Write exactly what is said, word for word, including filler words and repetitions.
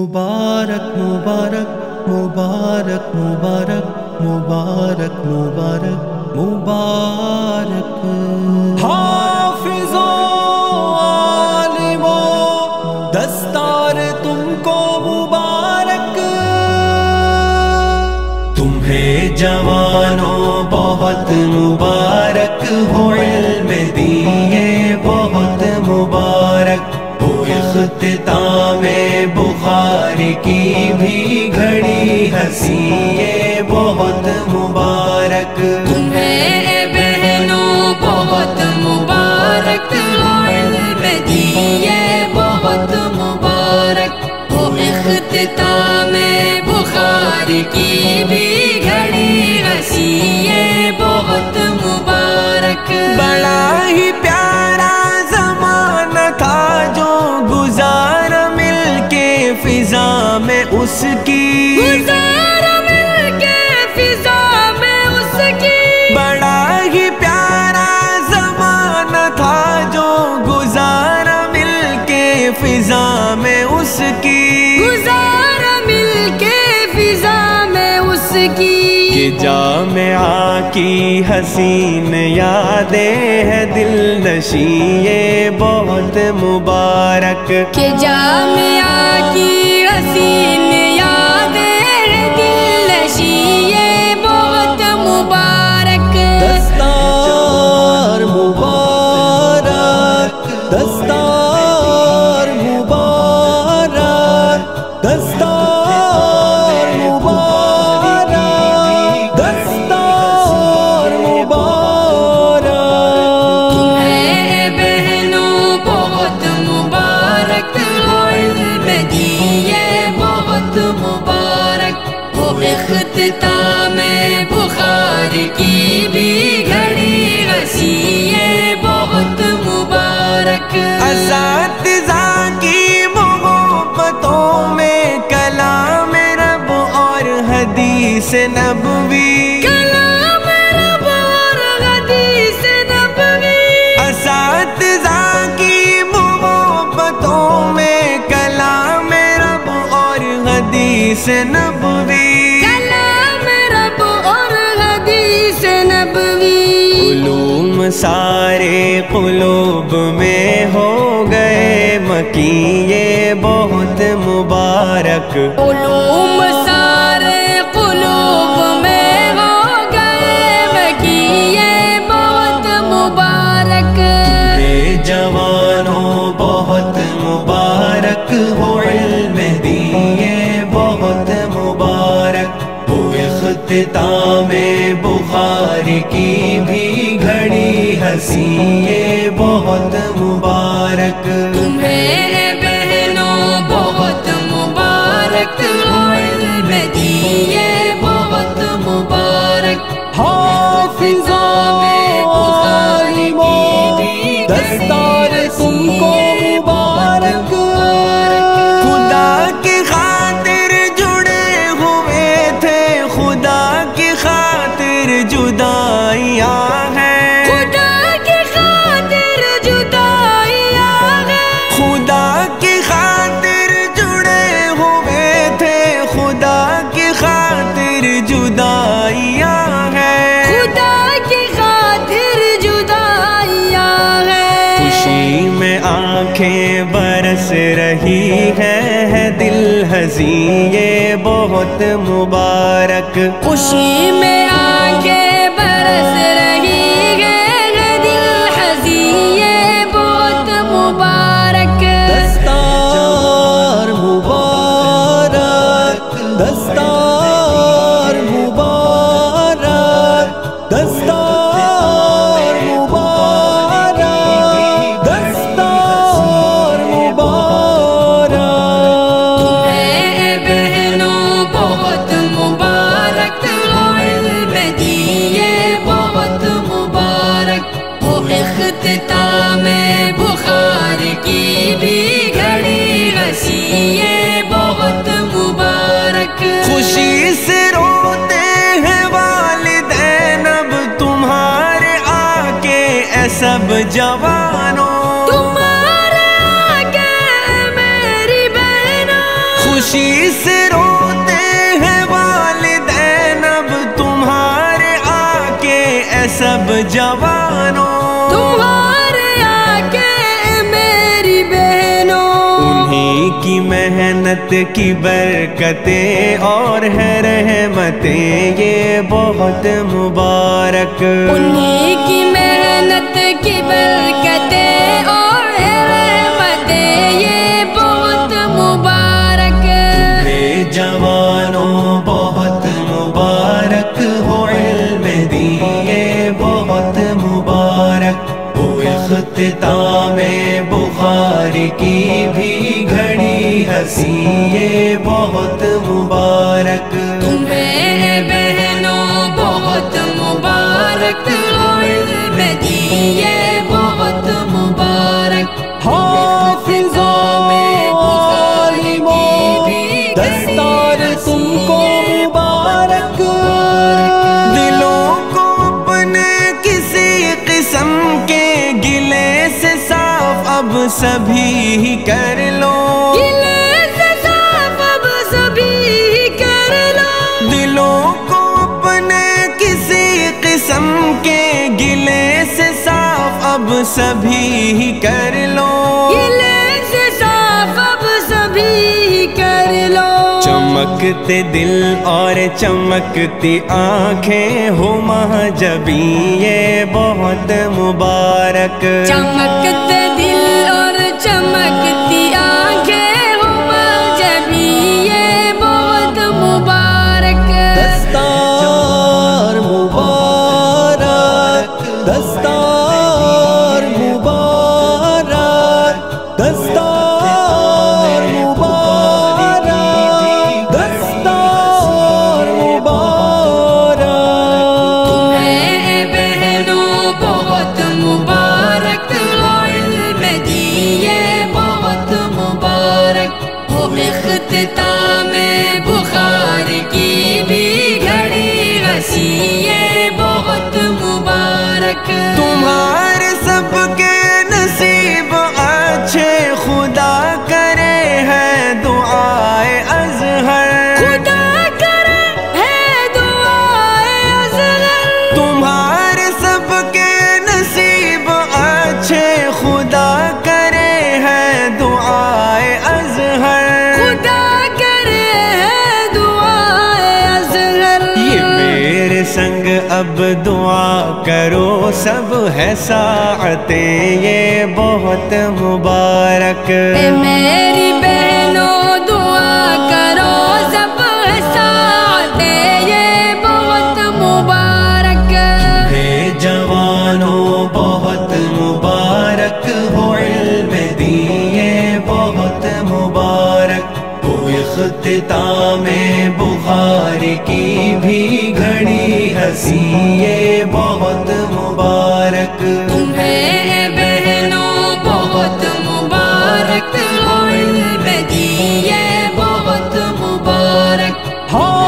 मुबारक मुबारक मुबारक मुबारक मुबारक मुबारक मुबारक। हाफिज़ो आलिमो दस्तार तुमको मुबारक, तुम्हें जवानों बहुत मुबारक हो, इल्म दिए बहुत मुबारक हो, इख्तितामे बुखारी की भी घड़ी हंसी ये बहुत मुबारक। तुम्हें बहनों बहुत मुबारक हो, इल्म दिए बहुत मुबारक हो, इख्तितामे बुखारी की भी घड़ी हंसी ये बहुत मुबारक। बड़ा ही प्यारा ज़माना था जो गुजारा मिलके फिजा में उसकी, गुजारा मिलके फिजा में उसकी। बड़ा ही प्यारा ज़माना था जो गुजारा मिलके फिजा में उसकी, गुजारा मिलके फिजा में उसकी। ये जामिया की हसीन यादें है दिल नशी ये बहुत मुबारक। के जामिया की हसीन यादें है दिल नशी ये बहुत मुबारक। दस्तार मुबारक दस्तार मुबारक दस्तार मुबारक दस्तार मुबारक। तुम्हें बहनों बहुत मुबारक हो, इल्म दिए बहुत मुबारक हो, इख्तितामे बुखारी की भी घड़ी हंसी ये बहुत मुबारक। असातिज़ा की मोहब्बतों में कलाम रब और हदीस नबवी, कलाम रब और हदीस नबवी। असातिज़ा की मोहब्बतों में कलाम रब और हदीस नबवी, कलाम रब और हदीस नबवी। उलूम सारे कुलूब में हो गए मकी ये बहुत मुबारक। उलूम सारे कुलूब में हो गए मकी ये बहुत मुबारक। ये जवानों बहुत मुबारक हो, इल्म दिए बहुत मुबारक हो, इख्तितामे बुखारी की भी घड़ी हंसी ये बहुत मुबारक। तुम्हें बहनों बहुत मुबारक हो, इल्म दिए बहुत मुबारक। हाफिज़ो आलिमो दस्तार तुमको मुबारक, खुदा की खातिर जुड़े हुए थे, खुदा की खातिर जुदाइयाँ हैं, खुदा की खातिर जुदाइयाँ हैं, खुदा की खातिर जुड़े हुए थे, खुदा की खातिर जुदाइयाँ हैं, खुदा की खातिर जुदाइयाँ हैं। खुशी में आंखें बरस रही है, है दिल हंसी ये बहुत मुबारक। खुशी में आंखें बरस रही है, है दिल हंसी ये बहुत मुबारक। दस्तार मुबारक दस्तार मुबारक दस्तार मुबारक दस्तार मुबारक। तुम्हें बहनों बहुत मुबारक हो, इल्म दिए बहुत मुबारक हो, इख्तितामे बुखारी की भी घड़ी हंसी ये बहुत मुबारक। खुशी से रोते हैं वालिदैन अब तुम्हारे आके ऐ सब जवानों, तुम्हारे आगे मेरी बहनों, خوشی سے روتے ہیں والدین اب تمہارے آکے اے سب جوانوں، تمہارے آکے میری بہنوں، انہیں کی محنت کی برکتیں اور ہے رحمتیں یہ بہت مبارک، انہیں کی محنت کی برکتیں اور ہے رحمتیں یہ بہت مبارک، اے جوانوں بہت مبارک ہو علم دین یہ بہت مبارک ہو، اختتام بخاری کی بھی گھڑی ہنسی یہ بہت مبارک، تمہیں بہنوں بہت مبارک ہو علم دین یہ بہت مبارک، حافظوں عالموں دستار تم کو مبارک، دلوں کو اپنے کسی قسم کے گلے سے صاف اب سبھی ہی کر لو، گلے سے صاف اب سبھی کر لو، دلوں کو اپنے کسی قسم کے گلے سے صاف اب سبھی ہی کر لو، گلے سے صاف اب سبھی کر لو، چمکتے دل اور چمکتی آنکھیں ہو مہجبی یہ بہت مبارک، چمکتے دل اور چمکتی آنکھیں ہو مہجبی یہ بہت مبارک، دستار مبارک دستار مبارک دستار مبارک دستار مبارک، تمہیں بہنوں بہت مبارک ہو علم دین یہ بہت مبارک ہو، اختتام بخاری کی بھی گھڑی ہنسی یہ بہت مبارک، تمہارے سب کے نصیب اچھے خدا کرے ہے دعائے ازہر، خدا کرے ہے دعائے ازہر، تمہارے سب کے نصیب اچھے خدا کرے ہے دعائے ازہر، خدا کرے ہے دعائے ازہر، یہ میرے سنگ اب دعا کرو سب ہے ساعتیں یہ بہت مبارک، اے میری بہنوں دعا کرو سب ساتھ یہ بہت مبارک، اے جوانوں بہت مبارک ہو علم دین یہ بہت مبارک ہو، اختتام بخاری کی بھی گھڑی ہنسی یہ بہت مبارک، تمہیں بہنوں بہت مبارک ہو علم دین یہ بہت مبارک، ہاں